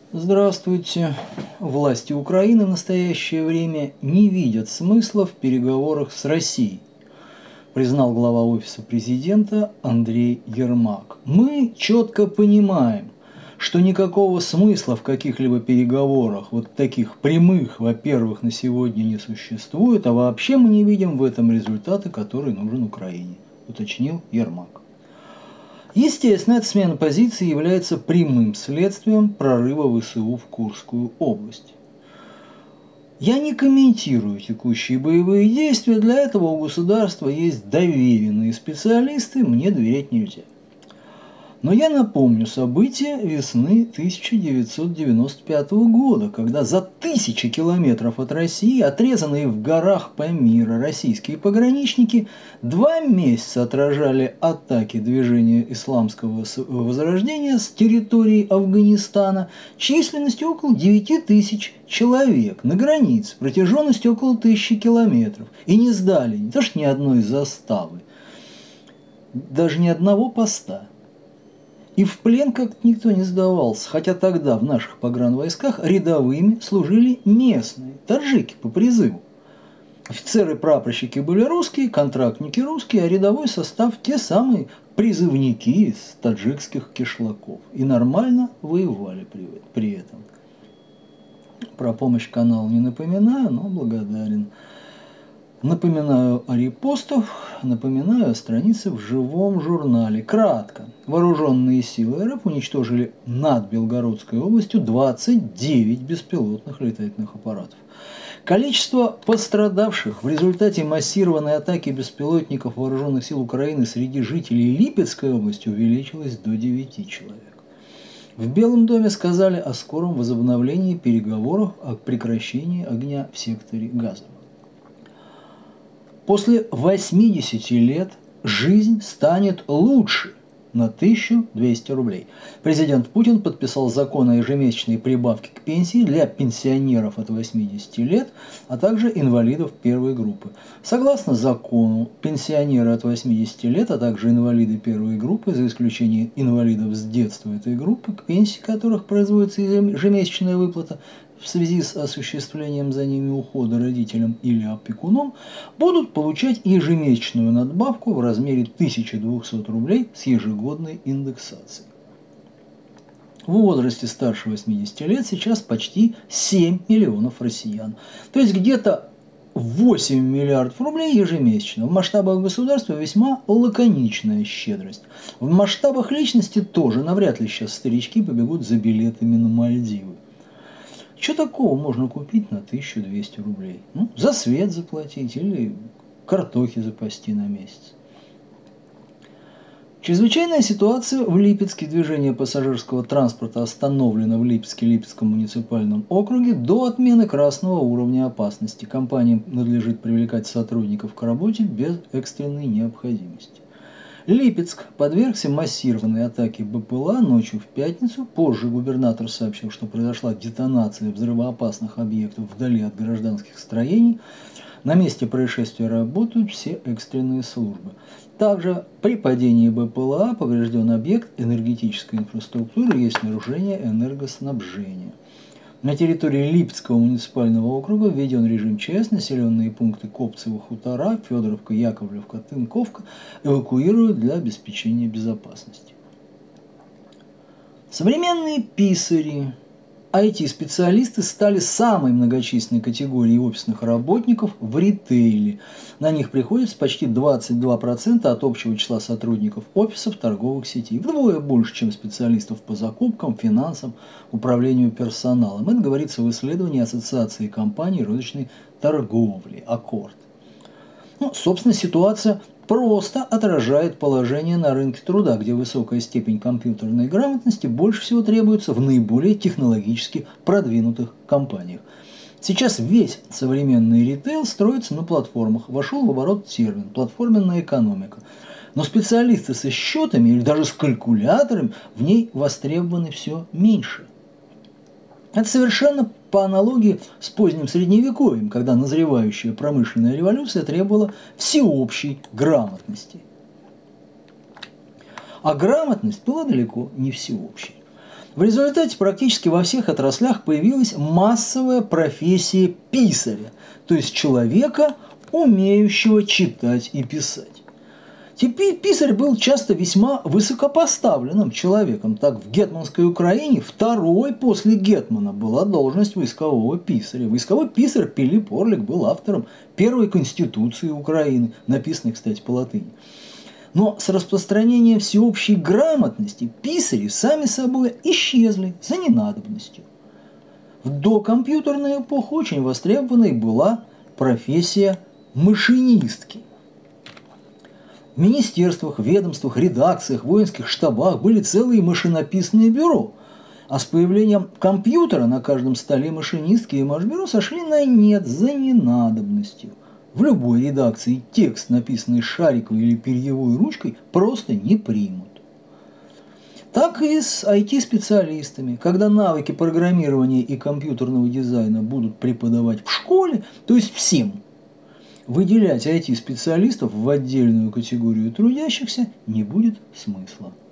Здравствуйте. Власти Украины в настоящее время не видят смысла в переговорах с Россией, признал глава Офиса президента Андрей Ермак. Мы четко понимаем, что никакого смысла в каких-либо переговорах, вот таких прямых, во-первых, на сегодня не существует, а вообще мы не видим в этом результата, который нужен Украине, уточнил Ермак. Естественно, эта смена позиции является прямым следствием прорыва ВСУ в Курскую область. Я не комментирую текущие боевые действия, для этого у государства есть доверенные специалисты, мне доверять нельзя. Но я напомню события весны 1995 года, когда за тысячи километров от России, отрезанные в горах Памира, российские пограничники 2 месяца отражали атаки движения исламского возрождения с территории Афганистана численностью около 9 тысяч человек на границе, протяженностью около 1000 километров. И не сдали не то что ни одной заставы, даже ни одного поста. И в плен как-то никто не сдавался, хотя тогда в наших погранвойсках рядовыми служили местные, таджики по призыву. Офицеры и прапорщики были русские, контрактники русские, а рядовой состав те самые призывники из таджикских кишлаков. И нормально воевали при этом. Про помощь каналу не напоминаю, но благодарен. Напоминаю о репостах, напоминаю о странице в живом журнале. Кратко. Вооруженные силы РФ уничтожили над Белгородской областью 29 беспилотных летательных аппаратов. Количество пострадавших в результате массированной атаки беспилотников вооруженных сил Украины среди жителей Липецкой области увеличилось до 9 человек. В Белом доме сказали о скором возобновлении переговоров о прекращении огня в секторе Газа. После 80 лет жизнь станет лучше на 1200 рублей. Президент Путин подписал закон о ежемесячной прибавке к пенсии для пенсионеров от 80 лет, а также инвалидов первой группы. Согласно закону, пенсионеры от 80 лет, а также инвалиды первой группы, за исключением инвалидов с детства этой группы, к пенсии которых производится ежемесячная выплата, в связи с осуществлением за ними ухода родителям или опекуном, будут получать ежемесячную надбавку в размере 1200 рублей с ежегодной индексацией. В возрасте старше 80 лет сейчас почти 7 миллионов россиян. То есть где-то 8 миллиардов рублей ежемесячно. В масштабах государства весьма лаконичная щедрость. В масштабах личности тоже навряд ли сейчас старички побегут за билетами на Мальдивы. Что такого можно купить на 1200 рублей? Ну, за свет заплатить или картохи запасти на месяц. Чрезвычайная ситуация в Липецке. Движение пассажирского транспорта остановлено в Липецком муниципальном округе до отмены красного уровня опасности. Компаниям надлежит привлекать сотрудников к работе без экстренной необходимости. Липецк подвергся массированной атаке БПЛА ночью в пятницу. Позже губернатор сообщил, что произошла детонация взрывоопасных объектов вдали от гражданских строений. На месте происшествия работают все экстренные службы. Также при падении БПЛА поврежден объект энергетической инфраструктуры, есть нарушение энергоснабжения. На территории Липецкого муниципального округа введен режим ЧС, населенные пункты Копцево, Хутора, Федоровка, Яковлевка, Тынковка эвакуируют для обеспечения безопасности. Современные писари, IT-специалисты стали самой многочисленной категорией офисных работников в ритейле. На них приходится почти 22% от общего числа сотрудников офисов торговых сетей. Вдвое больше, чем специалистов по закупкам, финансам, управлению персоналом. Это говорится в исследовании Ассоциации компаний розничной торговли «Аккорд». Собственно, ситуация просто отражает положение на рынке труда, где высокая степень компьютерной грамотности больше всего требуется в наиболее технологически продвинутых компаниях. Сейчас весь современный ритейл строится на платформах. Вошел в оборот термин «платформенная экономика». Но специалисты со счетами или даже с калькуляторами в ней востребованы все меньше. Это совершенно по аналогии с поздним Средневековьем, когда назревающая промышленная революция требовала всеобщей грамотности. А грамотность была далеко не всеобщей. В результате практически во всех отраслях появилась массовая профессия писаря, то есть человека, умеющего читать и писать. Теперь писарь был часто весьма высокопоставленным человеком. Так, в гетманской Украине второй после гетмана была должность войскового писаря. Войсковой писарь Пилип Орлик был автором первой конституции Украины, написанной, кстати, по латыни. Но с распространением всеобщей грамотности писари сами собой исчезли за ненадобностью. В докомпьютерную эпоху очень востребованной была профессия машинистки. В министерствах, ведомствах, редакциях, воинских штабах были целые машинописные бюро. А с появлением компьютера на каждом столе машинистки и машбюро сошли на нет за ненадобностью. В любой редакции текст, написанный шариковой или перьевой ручкой, просто не примут. Так и с IT-специалистами. Когда навыки программирования и компьютерного дизайна будут преподавать в школе, то есть всем, выделять IT-специалистов в отдельную категорию трудящихся не будет смысла.